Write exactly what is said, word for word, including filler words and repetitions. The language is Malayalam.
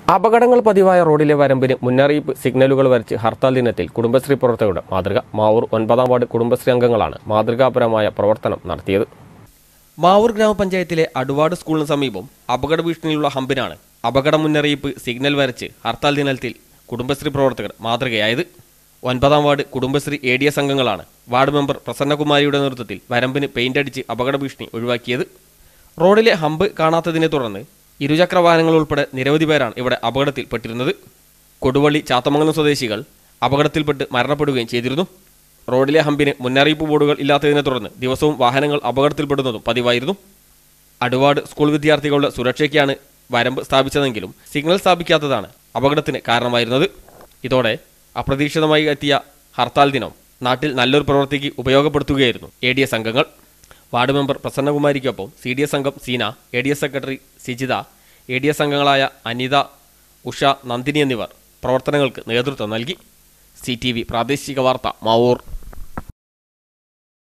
അപകടങ്ങൾ പതിവായ റോഡിലെ വരമ്പിന് മുന്നറിയിപ്പ് സിഗ്നലുകൾ വരച്ച് ഹർത്താൽ ദിനത്തിൽ കുടുംബശ്രീ പ്രവർത്തകരുടെ മാതൃക. മാവൂർ ഒൻപതാം വാർഡ് കുടുംബശ്രീ അംഗങ്ങളാണ് മാതൃകാപരമായ പ്രവർത്തനം നടത്തിയത്. മാവൂർ ഗ്രാമപഞ്ചായത്തിലെ അടുവാട് സ്കൂളിന് സമീപം അപകട ഭീഷണിയിലുള്ള ഹമ്പിനാണ് അപകട മുന്നറിയിപ്പ് സിഗ്നൽ വരച്ച് ഹർത്താൽ ദിനത്തിൽ കുടുംബശ്രീ പ്രവർത്തകർ മാതൃകയായത്. ഒൻപതാം ward Kudumbashree A D S അംഗങ്ങളാണ് വാർഡ് മെമ്പർ പ്രസന്നകുമാരിയുടെ നേതൃത്വത്തിൽ വരമ്പിന് പെയിന്റ് അടിച്ച് അപകട ഭീഷണി ഒഴിവാക്കിയത്. റോഡിലെ ഹമ്പ് കാണാത്തതിനെ തുടർന്ന് ഇരുചക്ര വാഹനങ്ങൾ ഉൾപ്പെടെ നിരവധി പേരാണ് ഇവിടെ അപകടത്തിൽപ്പെട്ടിരുന്നത്. കൊടുവള്ളി ചാത്തമംഗലം സ്വദേശികൾ അപകടത്തിൽപ്പെട്ട് മരണപ്പെടുകയും ചെയ്തിരുന്നു. റോഡിലെ ഹമ്പിന് മുന്നറിയിപ്പ് ബോർഡുകൾ ഇല്ലാത്തതിനെ തുടർന്ന് ദിവസവും വാഹനങ്ങൾ അപകടത്തിൽപ്പെടുന്നതും പതിവായിരുന്നു. അടുവാട് സ്കൂൾ വിദ്യാർത്ഥികളുടെ സുരക്ഷയ്ക്കാണ് വരമ്പ് സ്ഥാപിച്ചതെങ്കിലും സിഗ്നൽ സ്ഥാപിക്കാത്തതാണ് അപകടത്തിന് കാരണമായിരുന്നത്. ഇതോടെ അപ്രതീക്ഷിതമായി എത്തിയ ഹർത്താൽ ദിനം നാട്ടിൽ നല്ലൊരു പ്രവൃത്തിക്ക് ഉപയോഗപ്പെടുത്തുകയായിരുന്നു എ ഡി എസ് അംഗങ്ങൾ. വാർഡ് മെമ്പർ പ്രസന്നകുമാരിക്കൊപ്പം സി ഡി എസ് അംഗം Seena, A D S secretary Sijitha, A D S അംഗങ്ങളായ അനിത, ഉഷ, നന്ദിനി എന്നിവർ പ്രവർത്തനങ്ങൾക്ക് നേതൃത്വം നൽകി. സി ടി വി പ്രാദേശിക വാർത്ത മാവൂർ.